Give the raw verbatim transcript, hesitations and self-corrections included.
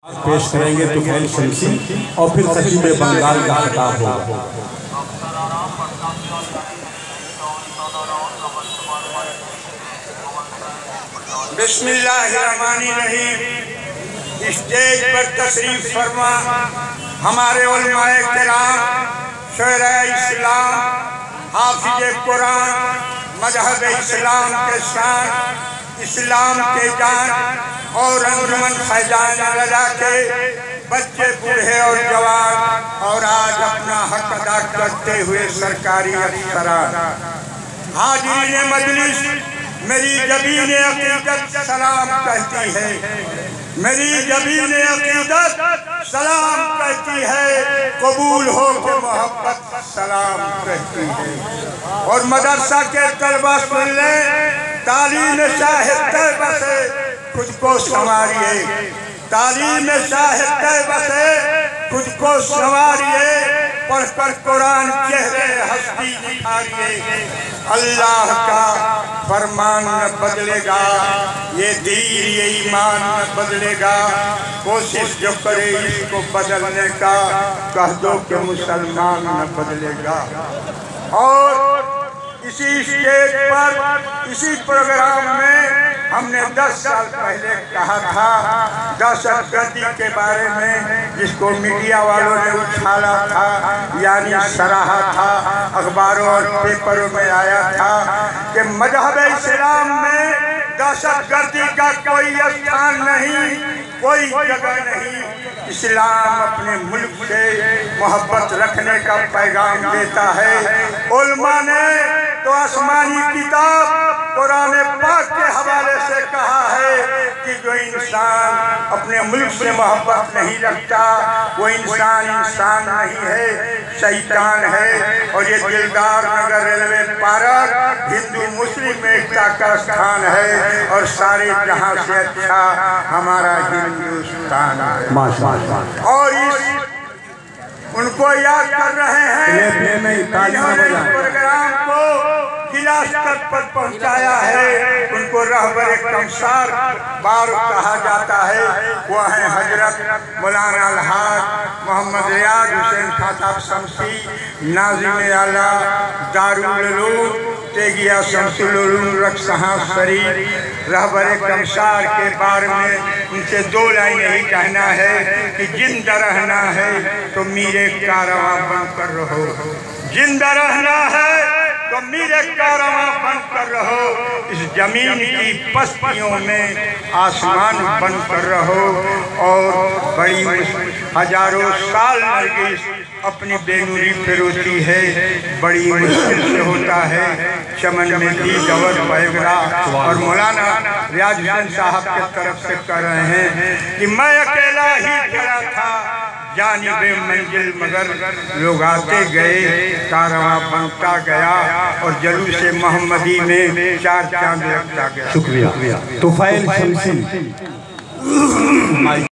पेश करेंगे तुफैल शमसी और फिर खतीब बंगाल का खिताब होगा। बिस्मिल्लाहिर्रहमानिर्रहीम। स्टेज पर तशरीफ फरमा हमारे उलमाए किराम, शुअरा इस्लाम, हाफिज कुरान, मजहब इस्लाम के शान, इस्लाम के जान और अंजुमन फैजान रजा के बच्चे, बूढ़े और जवान, और आज अपना हक अदा करते हुए सरकारी अफसरान, हाजिरीन मजलिस, मेरी जबीन अकीदत सलाम कहती है, मेरी जबीन अकीदत सलाम कहती है, कबूल हो के मोहब्बत सलाम कहती है। और मदरसा के तलबा सुन ले, तालीम साहित्य बसे खुद को संवारिए, तालीम साहित्य बसे खुद को संवारिए, पढ़कर कुरान चेहरे हस्ती दिखाइए। अल्लाह का फरमान न बदलेगा, ये दीन ये ईमान न बदलेगा, कोशिश जो करे इसको बदलने का, कह दो कि मुसलमान न बदलेगा। और इसी स्टेज पर, इसी प्रोग्राम में हमने दस साल पहले कहा था दहशतगर्दी के बारे में, जिसको मीडिया वालों ने उछाला था, यानी सराहा था, अखबारों और पेपरों में आया था कि मजहब इस्लाम में दहशतगर्दी का कोई स्थान नहीं, कोई जगह नहीं। इस्लाम अपने मुल्क से मोहब्बत रखने का पैगाम देता है। उलमा ने तो आसमानी किताब कुरान पाक के हवाले से कहा है कि जो इंसान अपने मुल्क से मोहब्बत नहीं रखता वो इंसान इंसान नहीं है, शैतान है। और ये दिलदार नगर रेलवे पार्क हिंदू मुस्लिम एकता का स्थान है, और सारे जहां से अच्छा हमारा हिंदुस्तान है। और इस उनको याद कर रहे हैं, इन्होंने इस प्रोग्राम को जिला स्तर पर पहुंचाया है। उनको रहबर कमसार बार कहा जाता है। वो हैं हजरत मौलाना अलहाज मोहम्मद रियाज हुसैन खाताब शमसी, नाज़िम आला दारुल उलूम तेगिया शमसुल उलूम रक्सहां शरीफ। रहबर कमसार के बारे में उनसे दो लाइनें ही कहना है कि जिंदा रहना है तो मेरे कारवां बनकर रहो, जिंदा रहना है तो मेरे कारवां बनकर रहो, इस जमीन की पस्तियों में आसमान बनकर रहो। और बड़ी हजारों साल नरगिस अपनी बेनूरी पे रोती है, बड़ी मुश्किल से होता है चमन में दी गवर पैगरा। और मौलाना रियाज हुसैन साहब के तरफ से कर रहे हैं कि मैं अकेला ही खड़ा था जानिबे मंजिल, मगर लोग आते गए, कारवां बनता गया, और जलूसे मोहम्मदी में चार चांद लगता गया। शुक्रिया। तुफैल शमसी।